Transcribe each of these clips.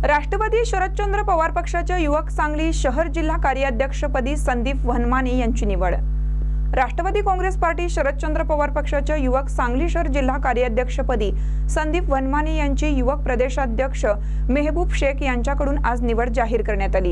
राष्ट्रवादी शरदचंद्र पवार पक्षाच्या युवक सांगली शहर जिल्हा कार्याध्यक्षपदी संदीप वनमाने यांची निवड। राष्ट्रवादी काँग्रेस पार्टी शरदचंद्र पवार पक्षाच्या युवक सांगली शहर जिल्हा कार्याध्यक्षपदी संदीप वनमाने यांची युवक प्रदेशाध्यक्ष मेहबूब शेख यांच्याकडून आज निवड जाहीर करण्यात आली।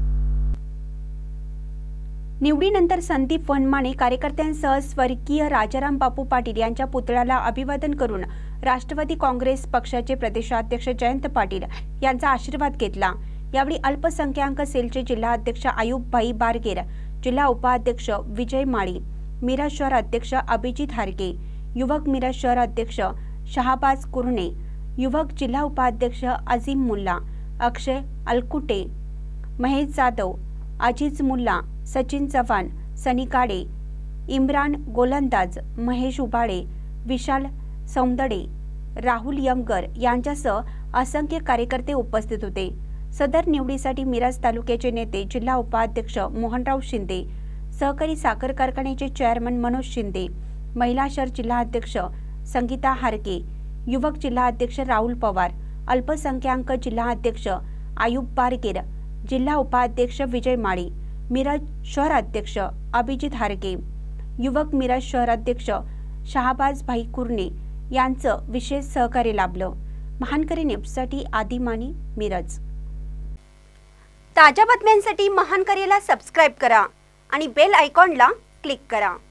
निवडीनंतर संदीप वनमाने कार्यकर्त्यांसह स्वर्गीय राजाराम बापू पाटील यांच्या पुतळ्याला अभिवादन करून राष्ट्रवादी काँग्रेस पक्षाचे प्रदेशाध्यक्ष जयंत पाटील यांचा आशीर्वाद घेतला। यावेळी अल्पसंख्याक सेलचे जिल्हा अध्यक्ष आयुब भाई बारगेर, जिल्हा उपाध्यक्ष विजय माळी, मिरज शहर अध्यक्ष अभिजित हारके, युवक मिरज शहर अध्यक्ष शहाबाज कुरणे, युवक जिल्हा उपाध्यक्ष अजीम मुल्ला, अक्षय अलकुटे, महेश जाधव, अजीज मुल्ला, सचिन चव्हाण, सनी काडे, इम्रान गोलंदाज, महेश उबाळे, विशाल सौंदडे, राहुल यमगर यांच्यासह असंख्य कार्यकर्ते उपस्थित होते। सदर निवडीसाठी मिरज तालुक्याचे नेते जिल्हा उपाध्यक्ष मोहनराव शिंदे, सहकारी साखर कारखान्याचे चेअरमन मनोज शिंदे, महिला शहर जिल्हा अध्यक्ष संगीता हारके, युवक जिल्हा अध्यक्ष राहुल पवार, अल्पसंख्याक जिल्हा अध्यक्ष आयुब बारगेर, जिल्हा उपाध्यक्ष विजय माळी, मिरज शहर अध्यक्ष अभिजित हारके, युवक मिरज शहर अध्यक्ष शहाबाज भाई कुरणे यांचं विशेष सहकार्य लाभलं। महानकरी न्यूजसाठी आदिमानी, मिरज। ताज्या बातम्यांसाठी महानकरीला सबस्क्राइब करा आणि बेल आयकॉनला क्लिक करा।